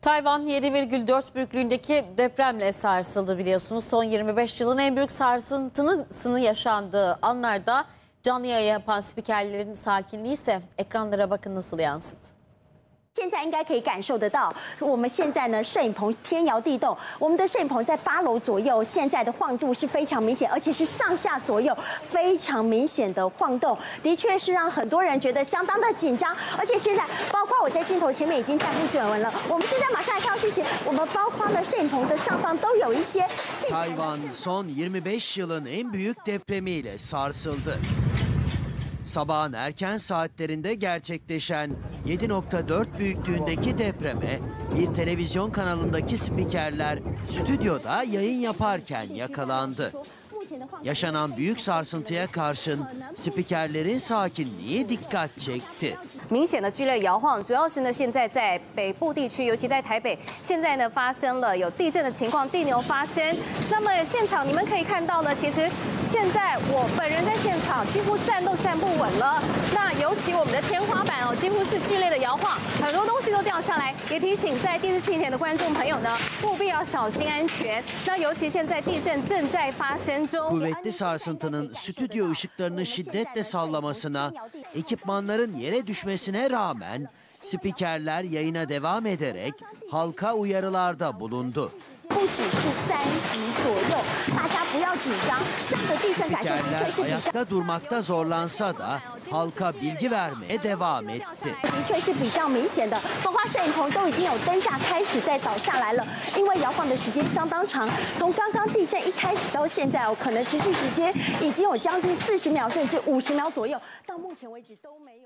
Tayvan 7,4 büyüklüğündeki depremle sarsıldı biliyorsunuz. Son 25 yılın en büyük sarsıntısının yaşandığı anlarda canlı yayın yapan spikerlerin sakinliği ise ekranlara bakın nasıl yansıdı. 现在应该可以感受得到，我们现在呢，摄影棚天摇地动，我们的摄影棚在8楼左右，现在的晃度是非常明显，而且是上下左右非常明显的晃动，的确是让很多人觉得相当的紧张。而且现在，包括我在镜头前面已经站不准稳了。我们现在马上来看到事情，我们包括了摄影棚的上方都有一些。 Tayvan son 25 yılın en büyük depremiyle sarsıldı. Sabahın erken saatlerinde gerçekleşen 7,4 büyüklüğündeki depreme bir televizyon kanalındaki spikerler stüdyoda yayın yaparken yakalandı. Yaşanan büyük sarsıntıya karşın spikerlerin sakinliği dikkat çekti. 明显的剧烈摇晃，主要是呢，现在在北部地区，尤其在台北，现在呢发生了有地震的情况，地牛发生。那么现场你们可以看到呢，其实现在我本人在现场几乎站都站不稳了。那尤其我们的天花板哦，几乎是剧烈的摇晃，很多东西都掉下来。也提醒在电视机前的观众朋友呢，务必要小心安全。那尤其现在地震正在发生中。 Kuvvetli sarsıntının stüdyo ışıklarını şiddetle sallamasına, ekipmanların yere düşmesine rağmen spikerler yayına devam ederek halka uyarılarda bulundu. 不只是3级左右，大家不要紧张。这样的地震感受的确 Spikerler 是比较。 ayakta durmakta zorlansa da halka bilgi vermeye devam etti. 的确是比较明显的，包括摄影棚都已经有灯架开始在倒下来了，因为摇晃的时间相当长，从刚刚地震一开始到现在哦，可能持续时间已经有将近40秒甚至50秒左右，到目前为止都没有。